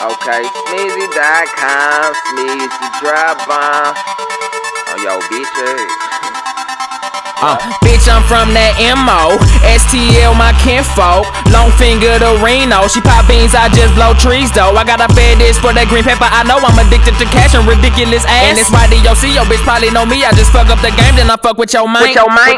Okay, Smeezy.com, Smeezy Drive-On. Oh, yo, bitch. Bitch, I'm from that MO. STL, my kinfolk. Long finger to Reno. She pop beans, I just blow trees though. I got a fetish for that green pepper. I know I'm addicted to cash and ridiculous ass. And it's why DOC, your bitch probably know me. I just fuck up the game, then I fuck with your mind.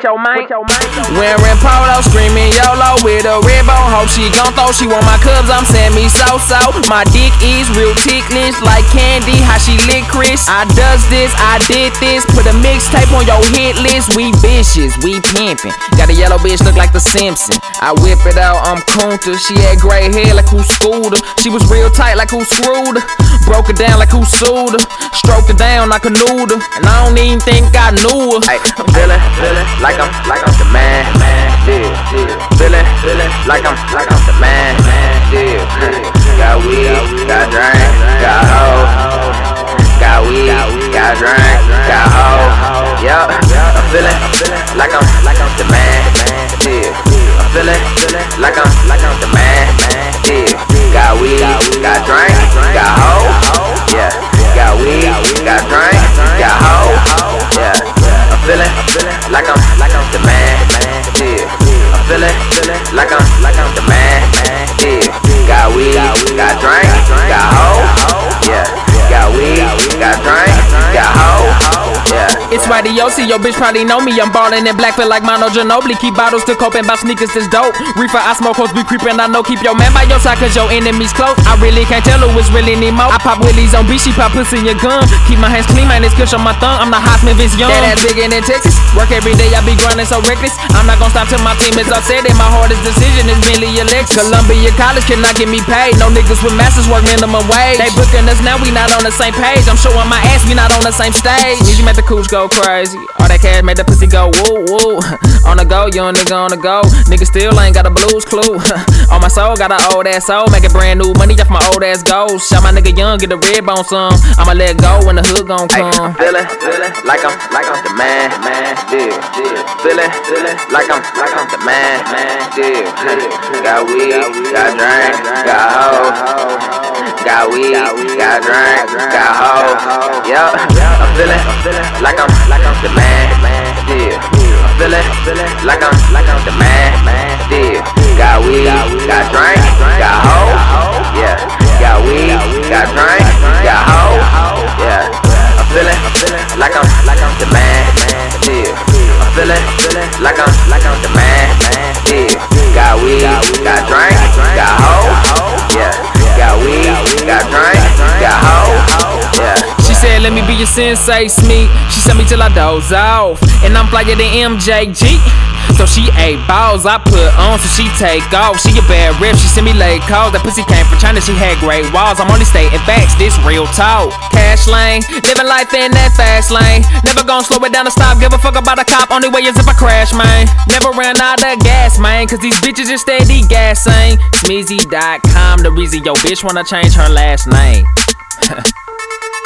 Wearing polo, screaming YOLO with a red bone. Hope she gon' throw. She want my cubs, I'm Sammy So-So. My dick is real ticklish like candy. How she lick Chris? I does this, I did this. Put a mixtape on your hit list. We bitches, we pimpin'. Got a yellow bitch look like the Simpson. I whip it out, I'm Kunta. She had gray hair like who screwed her. She was real tight like who screwed her. Broke her down like who sued her. Stroked her down like a noodle. And I don't even think I knew her. Ay, I'm feeling like I'm the man. Feeling like I'm the man. Got weed, got drink, got hoe. Got weed, got drink, got hoe. Yup, I'm feeling like I'm the man. I'm feeling like I'm the man. Got weed, got drink, got hoe. Yeah, got weed, got drink, got hoe. Yeah, I'm feeling like I'm the man. I'm feeling like I'm the man. Got weed, got drink, got hoe. Yeah, got weed, got drink, got hoe. Yeah. It's why DOC, your bitch probably know me. I'm ballin' in black, feel like Mono Ginobili. Keep bottles to cope and buy sneakers that's dope. Reefer, I smoke, hoes be creepin'. I know, keep your man by your side, cause your enemy's close. I really can't tell who is really Nemo. I pop willies on beat, she pop pussy in your gum. Keep my hands clean, man, it's kush on my thumb. I'm the Highsmith, it's young. That ass bigger than Texas. Work every day, I be grinding so reckless. I'm not gonna stop till my team is upset. And my hardest decision is Bentley Alexis. Columbia College cannot get me paid. No niggas with masters work minimum wage. They booking us now, we not on the same page. I'm showing my ass, we not on the same stage. You make the cooch go crazy. All that cash made the pussy go woo woo. On the go, young nigga on the go. Nigga still ain't got a blues clue. On my soul, got an old ass soul. Make it brand new money off my old ass goals. Shot my nigga young, get the red bone some. I'ma let go when the hood gon' come. I'm feeling like I'm the man. Feeling like I'm the man. Got weed, got drink, got hoe. Got weed, got drink, got hoe. Yup, I'm feeling like I'm the man. I'm feeling like I'm the man. Got weed, got drink, got hoe. Yeah, got weed, got drink, got hoe. Yeah, I'm feeling like I'm the man. I'm feeling like I'm the man. Got weed, got drink, got hoe. Yeah, got weed, got drink, got hoe. Yeah. She said, let me be your sensei, Smeek. She sent me till I doze off. And I'm flyer than MJG. So she ate balls, I put on, so she take off. She a bad rip, she send me late calls. That pussy came from China, she had great walls. I'm only stating facts, this real talk. Cash lane, living life in that fast lane. Never gon' slow it down to stop, give a fuck about a cop. Only way is if I crash, man. Never ran out of gas, man, cause these bitches just steady gassing. Smeezy.com, the reason your bitch wanna change her last name.